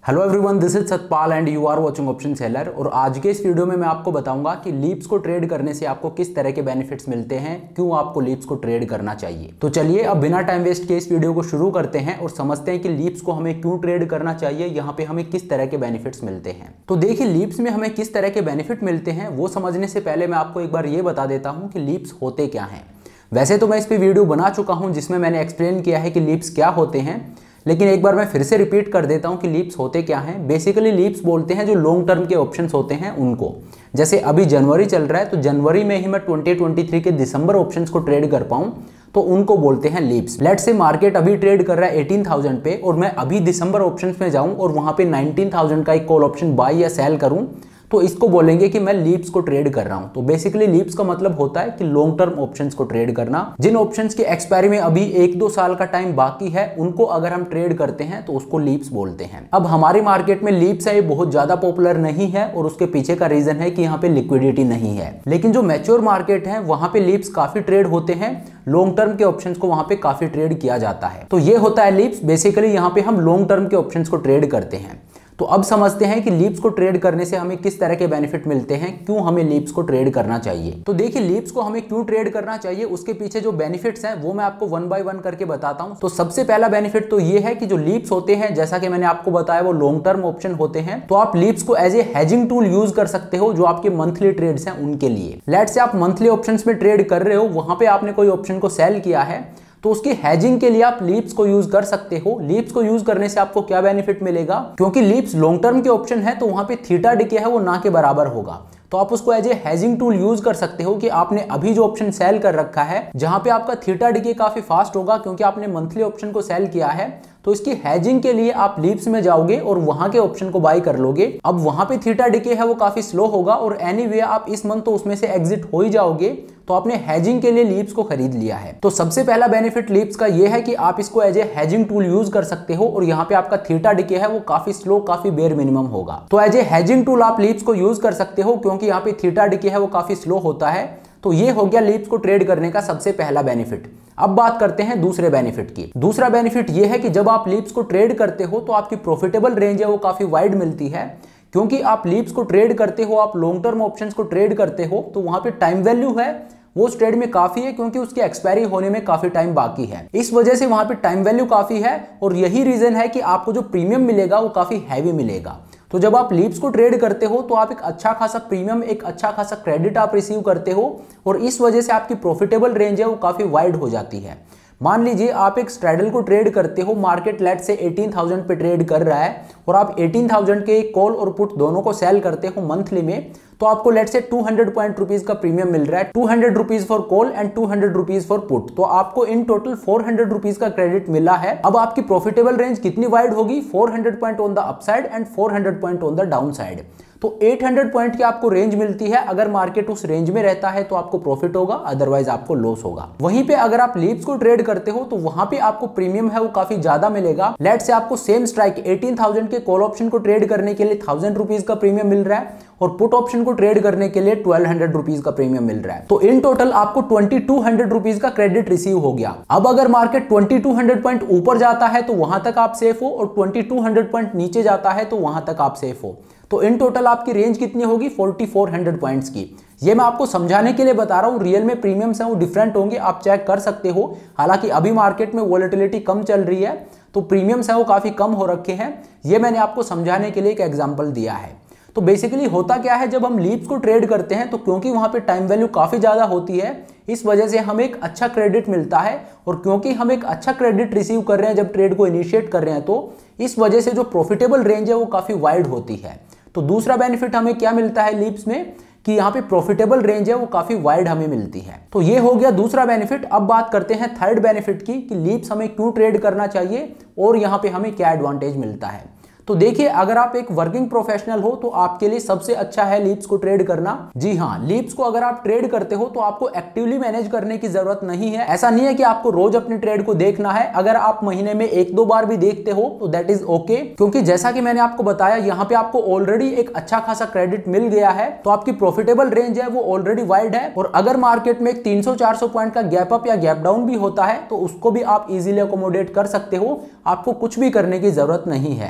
Hello everyone, this is Satpal and you are watching option seller. और आज के इस वीडियो में मैं आपको बताऊंगा कि लीप्स को ट्रेड करने से आपको किस तरह के बेनिफिट्स मिलते हैं, क्यों आपको लीप्स को ट्रेड करना चाहिए। तो चलिए अब बिना टाइम वेस्ट के इस वीडियो को शुरू करते हैं और समझते हैं कि लीप्स को हमें क्यों ट्रेड करना चाहिए, यहाँ पे हमें किस तरह के बेनिफिट्स मिलते हैं। तो देखिए, लीप्स में हमें किस तरह के बेनिफिट मिलते हैं वो समझने से पहले मैं आपको एक बार ये बता देता हूँ कि लीप्स होते क्या हैं। वैसे तो मैं इस पर वीडियो बना चुका हूँ जिसमें मैंने एक्सप्लेन किया है कि लीप्स क्या होते हैं, लेकिन एक बार मैं फिर से रिपीट कर देता हूं कि लीप्स होते क्या हैं। बेसिकली लीप्स बोलते हैं जो लॉन्ग टर्म के ऑप्शंस होते हैं उनको। जैसे अभी जनवरी चल रहा है तो जनवरी में ही मैं 2023 के दिसंबर ऑप्शंस को ट्रेड कर पाऊं तो उनको बोलते हैं लीप्स। लेट्स से मार्केट अभी ट्रेड कर रहा है 18,000 पे और मैं अभी दिसंबर ऑप्शंस में जाऊं और वहां पे 19,000 का एक कॉल ऑप्शन बाय या सेल करूं तो इसको बोलेंगे कि मैं लीप्स को ट्रेड कर रहा हूं। तो बेसिकली लीप्स का मतलब होता है कि लॉन्ग टर्म ऑप्शंस को ट्रेड करना। जिन ऑप्शंस के एक्सपायरी में अभी 1-2 साल का टाइम बाकी है उनको अगर हम ट्रेड करते हैं तो उसको लीप्स बोलते हैं। अब हमारी मार्केट में लीप्स है, ये बहुत ज्यादा पॉपुलर नहीं है और उसके पीछे का रीजन है कि यहाँ पे लिक्विडिटी नहीं है। लेकिन जो मैच्योर मार्केट है वहां पे लीप्स काफी ट्रेड होते हैं, लॉन्ग टर्म के ऑप्शंस को वहां पे काफी ट्रेड किया जाता है। तो ये होता है लीप्स। बेसिकली यहाँ पे हम लॉन्ग टर्म के ऑप्शंस को ट्रेड करते हैं। तो अब समझते हैं कि लीप्स को ट्रेड करने से हमें किस तरह के बेनिफिट मिलते हैं, क्यों हमें लीप्स को ट्रेड करना चाहिए। तो देखिए, लीप्स को हमें क्यों ट्रेड करना चाहिए उसके पीछे जो बेनिफिट्स हैं वो मैं आपको वन बाय वन करके बताता हूं। तो सबसे पहला बेनिफिट तो ये है कि जो लीप्स होते हैं, जैसा कि मैंने आपको बताया, वो लॉन्ग टर्म ऑप्शन होते हैं। तो आप लीप्स को as a hedging tool use कर सकते हो जो आपके मंथली ट्रेड्स हैं उनके लिए। लेट्स से आप मंथली ऑप्शंस में ट्रेड कर रहे हो, वहां पे आपने कोई ऑप्शन को सेल किया है तो उसकी हेजिंग के लिए आप लीप्स को यूज कर सकते हो। लीप्स को यूज करने से आपको क्या बेनिफिट मिलेगा, क्योंकि लीप्स लॉन्ग टर्म के ऑप्शन है तो वहां पे थीटा डिके है वो ना के बराबर होगा। तो आप उसको as a hedging tool use कर सकते हो कि आपने अभी जो ऑप्शन सेल कर रखा है जहां पे आपका थीटा डिके काफी फास्ट होगा क्योंकि आपने मंथली ऑप्शन को सेल किया है, तो इसकी हेजिंग के लिए आप लीप्स में जाओगे और वहां के ऑप्शन को बाय कर लोगे। अब वहां पे थीटा डिके है वो काफी स्लो होगा और एनीवे आप इस मंथ तो उसमें से एग्जिट हो ही जाओगे, तो आपने हेजिंग के लिए लीप्स को खरीद लिया है। तो सबसे पहला बेनिफिट लीप्स का ये है कि आप इसको as a hedging tool use कर सकते हो और यहाँ पे आपका थीटा डिके है वो काफी स्लो, काफी बेयर मिनिमम होगा। तो एज ए हेजिंग टूल आप लीप्स को यूज कर सकते हो क्योंकि यहाँ पे थीटा डिके है वो काफी स्लो होता है। तो ये हो गया लीप्स को ट्रेड करने का सबसे पहला बेनिफिट। अब बात करते हैं दूसरे बेनिफिट की। दूसरा बेनिफिट ये है कि जब आप लीप्स को ट्रेड करते हो तो आपकी प्रॉफिटेबल रेंज है वो काफी वाइड मिलती है। क्योंकि आप लीप्स को ट्रेड करते हो, आप लॉन्ग टर्म ऑप्शंस को ट्रेड करते हो, तो वहां पे टाइम वैल्यू है वो उस ट्रेड में काफी है क्योंकि उसकी एक्सपायरी होने में काफी टाइम बाकी है। इस वजह से वहां पे टाइम वैल्यू काफी है और यही रीजन है कि आपको जो प्रीमियम मिलेगा वो काफी हैवी मिलेगा। तो जब आप लीप्स को ट्रेड करते हो तो आप एक अच्छा खासा प्रीमियम, एक अच्छा खासा क्रेडिट आप रिसीव करते हो और इस वजह से आपकी प्रॉफिटेबल रेंज है वो काफी वाइड हो जाती है। मान लीजिए आप एक स्ट्रैडल को ट्रेड करते हो, मार्केट लेट से 18,000 पे ट्रेड कर रहा है और आप 18,000 के कॉल और पुट दोनों को सेल करते हो मंथली में, तो आपको लेट से 200 पॉइंट रुपीज का प्रीमियम मिल रहा है। 200 rupees for call and 200 rupees for put, तो आपको इन टोटल 400 रुपीज का क्रेडिट मिला है। अब आपकी प्रॉफिटेबल रेंज कितनी वाइड होगी, 400 point on the upside and 400 point on the downside. तो 800 पॉइंट की आपको रेंज मिलती है। अगर मार्केट उस रेंज में रहता है तो आपको प्रॉफिट होगा, अदरवाइज आपको लॉस होगा। वहीं पे अगर आप लीप्स को ट्रेड करते हो तो वहां पे आपको प्रीमियम है वो काफी ज्यादा मिलेगा। लेट से आपको सेम स्ट्राइक 18,000 के कॉल ऑप्शन को ट्रेड करने के लिए 1000 रुपीज का प्रीमियम मिल रहा है और पुट ऑप्शन को ट्रेड करने के लिए 1200 रुपीज का प्रीमियम मिल रहा है। तो इन टोटल आपको 2200 रुपीज का क्रेडिट रिसीव हो गया। अब अगर मार्केट 2200 पॉइंट ऊपर जाता है तो वहां तक आप सेफ हो और 2200 पॉइंट नीचे जाता है तो वहां तक आप सेफ हो। तो इन टोटल आपकी रेंज कितनी होगी, 4400 पॉइंट्स की। ये मैं आपको समझाने के लिए बता रहा हूं, रियल में प्रीमियम्स हैं वो डिफरेंट होंगे, आप चेक कर सकते हो। हालांकि अभी मार्केट में वोलेटिलिटी कम चल रही है तो प्रीमियम्स हैं वो काफी कम हो रखे हैं। ये मैंने आपको समझाने के लिए एक एग्जांपल दिया है। तो बेसिकली होता क्या है, जब हम लीप्स को ट्रेड करते हैं तो क्योंकि वहां पे टाइम वैल्यू काफी ज्यादा होती है, इस वजह से हमें एक अच्छा क्रेडिट मिलता है और क्योंकि हम एक अच्छा क्रेडिट रिसीव कर रहे हैं जब ट्रेड को इनिशिएट कर रहे हैं, तो इस वजह से जो प्रॉफिटेबल रेंज है वो काफी वाइड होती है। तो दूसरा बेनिफिट हमें क्या मिलता है लीप्स में कि यहाँ पे प्रॉफिटेबल रेंज है वो काफी वाइड हमें मिलती है। तो ये हो गया दूसरा बेनिफिट। अब बात करते हैं थर्ड बेनिफिट की कि लीप्स हमें क्यों ट्रेड करना चाहिए और यहाँ पे हमें क्या एडवांटेज मिलता है। तो देखिए, अगर आप एक वर्किंग प्रोफेशनल हो तो आपके लिए सबसे अच्छा है लीप्स को ट्रेड करना। जी हाँ, लीप्स को अगर आप ट्रेड करते हो तो आपको एक्टिवली मैनेज करने की जरूरत नहीं है। ऐसा नहीं है कि आपको रोज अपनी ट्रेड को देखना है। अगर आप महीने में 1-2 बार भी देखते हो तो दैट इज ओके, क्योंकि जैसा कि मैंने आपको बताया यहाँ पे आपको ऑलरेडी एक अच्छा खासा क्रेडिट मिल गया है, तो आपकी प्रॉफिटेबल रेंज है वो ऑलरेडी वाइड है। और अगर मार्केट में 300-400 पॉइंट का गैप अप या गैप डाउन भी होता है तो उसको भी आप इजीली अकोमोडेट कर सकते हो, आपको कुछ भी करने की जरूरत नहीं है।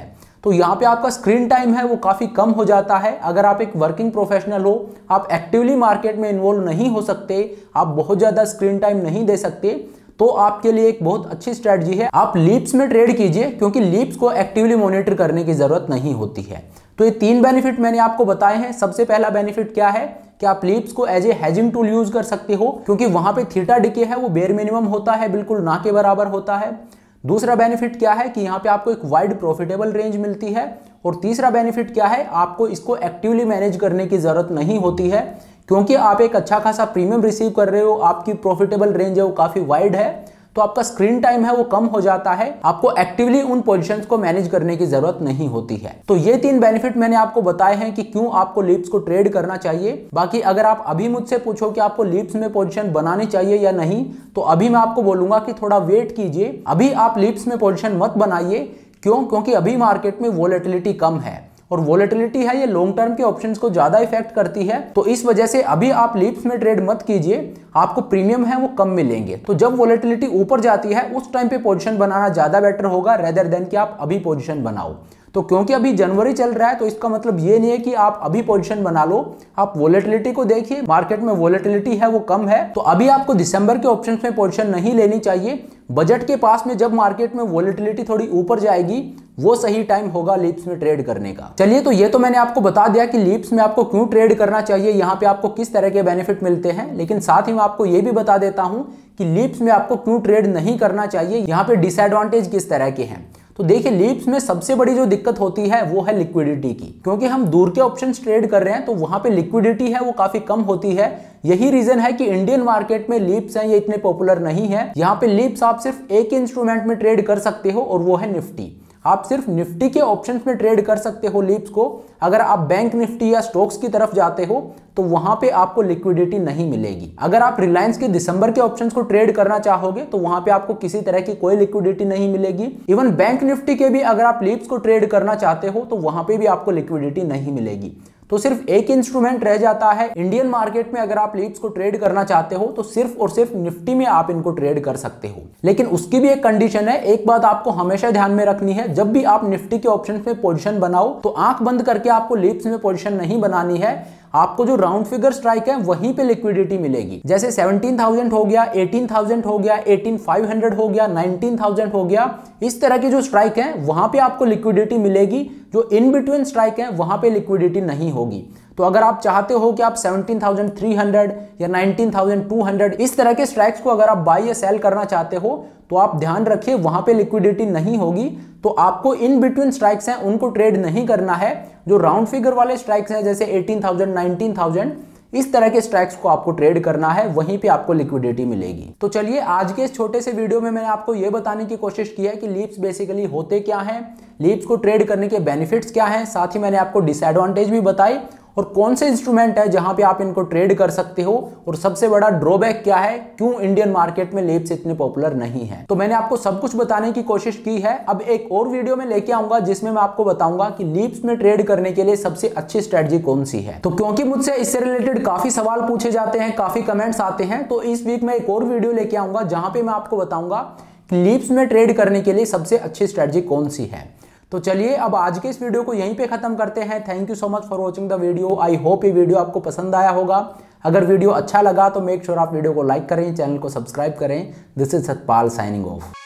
तो यहाँ पे आपका स्क्रीन टाइम है वो काफ़ी कम हो जाता है। अगर आप एक वर्किंग प्रोफेशनल हो, आप एक्टिवली मार्केट में इन्वॉल्व नहीं हो सकते, आप बहुत ज़्यादा स्क्रीन टाइम नहीं दे सकते, तो आपके लिए एक बहुत अच्छी स्ट्रैटेजी है आप लीप्स में ट्रेड कीजिए, क्योंकि लीप्स को एक्टिवली मॉनिटर करने की ज़रूरत नहीं होती है। तो ये 3 बेनिफिट मैंने आपको बताए हैं। सबसे पहला बेनिफिट क्या है कि आप लीप्स को as a hedging tool use कर सकते हो, क्योंकि वहां पे थीटा डिके है वो बेयर मिनिमम होता है, बिल्कुल ना के बराबर होता है। दूसरा बेनिफिट क्या है कि यहाँ पे आपको एक वाइड प्रॉफिटेबल रेंज मिलती है। और तीसरा बेनिफिट क्या है, आपको इसको एक्टिवली मैनेज करने की जरूरत नहीं होती है, क्योंकि आप एक अच्छा खासा प्रीमियम रिसीव कर रहे हो, आपकी प्रॉफिटेबल रेंज है वो काफी वाइड है, तो आपका स्क्रीन टाइम है वो कम हो जाता है, आपको एक्टिवली उन पोजीशंस को मैनेज करने की जरूरत नहीं होती है। तो ये 3 बेनिफिट मैंने आपको बताए हैं कि क्यों आपको लीप्स को ट्रेड करना चाहिए। बाकी अगर आप अभी मुझसे पूछो कि आपको लीप्स में पोजीशन बनानी चाहिए या नहीं, तो अभी मैं आपको बोलूंगा कि थोड़ा वेट कीजिए, अभी आप लीप्स में पोजीशन मत बनाइए। क्यों? क्योंकि अभी मार्केट में वोलेटिलिटी कम है, और वोलेटिलिटी है ये लॉन्ग टर्म के ऑप्शंस को ज्यादा इफेक्ट करती है। तो इस वजह से अभी आप लीप्स में ट्रेड मत कीजिए, आपको प्रीमियम है वो कम मिलेंगे। तो जब वोलेटिलिटी ऊपर जाती है उस टाइम पे पोजीशन बनाना ज्यादा बेटर होगा, रेदर देन कि आप अभी पोजीशन बनाओ। तो क्योंकि अभी जनवरी चल रहा है, तो इसका मतलब ये नहीं है कि आप अभी पोजीशन बना लो। आप वोलेटिलिटी को देखिए, मार्केट में वोलेटिलिटी है वो कम है, तो अभी आपको दिसंबर के ऑप्शंस में पोजीशन नहीं लेनी चाहिए। बजट के पास में जब मार्केट में वोलेटिलिटी थोड़ी ऊपर जाएगी, वो सही टाइम होगा लीप्स में ट्रेड करने का। चलिए, तो ये तो मैंने आपको बता दिया कि लीप्स में आपको क्यों ट्रेड करना चाहिए, यहाँ पे आपको किस तरह के बेनिफिट मिलते हैं। लेकिन साथ ही मैं आपको ये भी बता देता हूं कि लीप्स में आपको क्यों ट्रेड नहीं करना चाहिए, यहाँ पे डिसएडवांटेज किस तरह के हैं। तो देखिए, लीप्स में सबसे बड़ी जो दिक्कत होती है वो है लिक्विडिटी की, क्योंकि हम दूर के ऑप्शंस ट्रेड कर रहे हैं, तो वहां पे लिक्विडिटी है वो काफी कम होती है। यही रीजन है कि इंडियन मार्केट में लीप्स हैं ये इतने पॉपुलर नहीं है। यहाँ पे लीप्स आप सिर्फ एक इंस्ट्रूमेंट में ट्रेड कर सकते हो, और वो है निफ्टी। आप सिर्फ निफ्टी के ऑप्शंस में ट्रेड कर सकते हो लीप्स को। अगर आप बैंक निफ्टी या स्टॉक्स की तरफ जाते हो तो वहां पे आपको लिक्विडिटी नहीं मिलेगी। अगर आप रिलायंस के दिसंबर के ऑप्शंस को ट्रेड करना चाहोगे तो वहां पे आपको किसी तरह की कोई लिक्विडिटी नहीं मिलेगी। इवन बैंक निफ्टी के भी अगर आप लीप्स को ट्रेड करना चाहते हो तो वहां पे भी आपको लिक्विडिटी नहीं मिलेगी। तो सिर्फ एक इंस्ट्रूमेंट रह जाता है इंडियन मार्केट में। अगर आप लीप्स को ट्रेड करना चाहते हो तो सिर्फ और सिर्फ निफ्टी में आप इनको ट्रेड कर सकते हो। लेकिन उसकी भी एक कंडीशन है, एक बात आपको हमेशा ध्यान में रखनी है, जब भी आप निफ्टी के ऑप्शंस में पोजीशन बनाओ तो आंख बंद करके आपको लीप्स में पोजीशन नहीं बनानी है। आपको जो राउंड फिगर स्ट्राइक है वहीं पे लिक्विडिटी मिलेगी। जैसे 17,000 हो गया, 18,000 हो गया, 18,500 हो गया, 19,000 हो गया, इस तरह की जो स्ट्राइक है वहां पे आपको लिक्विडिटी मिलेगी। जो इन बिटवीन स्ट्राइक है वहां पे लिक्विडिटी नहीं होगी। तो अगर आप चाहते हो कि आप 17,300 या 19,200 इस तरह के स्ट्राइक्स को अगर आप बाय या सेल करना चाहते हो तो आप ध्यान रखिए वहां पे लिक्विडिटी नहीं होगी। तो आपको इन बिटवीन स्ट्राइक्स हैं उनको ट्रेड नहीं करना है। जो राउंड फिगर वाले स्ट्राइक्स हैं जैसे 18,000, 19,000 इस तरह के स्ट्राइक्स को आपको ट्रेड करना है, वहीं पे आपको लिक्विडिटी मिलेगी। तो चलिए, आज के इस छोटे से वीडियो में मैंने आपको यह बताने की कोशिश की है कि लीप्स बेसिकली होते क्या हैं, लीप्स को ट्रेड करने के बेनिफिट्स क्या हैं, साथ ही मैंने आपको डिसएडवांटेज भी बताई और कौन से इंस्ट्रूमेंट है जहां पे आप इनको ट्रेड कर सकते हो, और सबसे बड़ा ड्रॉबैक क्या है, क्यों इंडियन मार्केट में लीप्स इतने पॉपुलर नहीं है। तो मैंने आपको सब कुछ बताने की कोशिश की है। अब एक और वीडियो में लेके आऊंगा जिसमें मैं आपको बताऊंगा कि लीप्स में ट्रेड करने के लिए सबसे अच्छी स्ट्रेटजी कौन सी है। तो क्योंकि मुझसे इससे रिलेटेड काफी सवाल पूछे जाते हैं, काफी कमेंट्स आते हैं, तो इस वीक में एक और वीडियो लेके आऊंगा जहां पे मैं आपको बताऊंगा कि लीप्स में ट्रेड करने के लिए सबसे अच्छी स्ट्रेटजी कौन सी है। तो चलिए, अब आज के इस वीडियो को यहीं पे खत्म करते हैं। Thank you so much for watching the video. I hope ये वीडियो आपको पसंद आया होगा। अगर वीडियो अच्छा लगा तो मेक श्योर आप वीडियो को लाइक करें, चैनल को सब्सक्राइब करें। This is Satpal signing of.